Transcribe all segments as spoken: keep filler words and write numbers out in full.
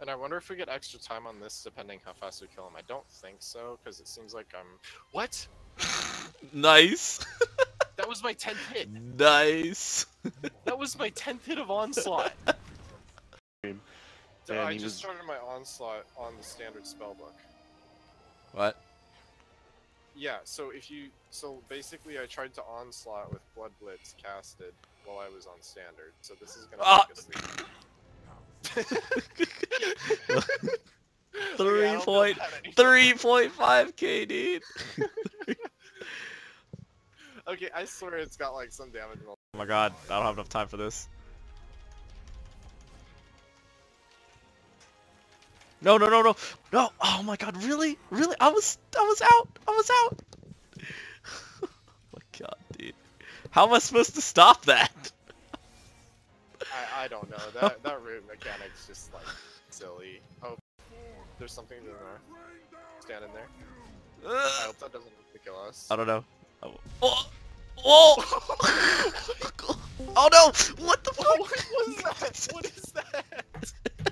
And I wonder if we get extra time on this depending how fast we kill him. I don't think so, because it seems like I'm... What? Nice! That was my tenth hit! Nice! That was my tenth hit of Onslaught! Man, I he just was- started my Onslaught on the standard spellbook. What? Yeah, so if you... So basically I tried to Onslaught with Blood Blitz casted while I was on standard, so this is gonna Ah! make us leave. Three point three point five K, dude. Okay, I swear it's got like some damage. Oh my god, I don't have enough time for this. No, no, no, no, no! Oh my god, really, really? I was, I was out, I was out. Oh my god, dude, how am I supposed to stop that? I I don't know. That that root mechanic's just like silly. Oh, there's something to the north. Stand in there. I hope that doesn't kill us. I don't know. Oh! Oh! Oh, oh no! What the fuck? What was that? What is that?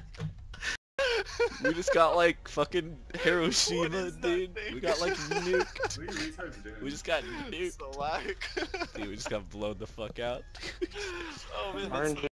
We just got like fucking Hiroshima, that dude. thing? We got like nuked. We just got nuked. Solak. Dude, we just got blown the fuck out. Oh man, that's Orange so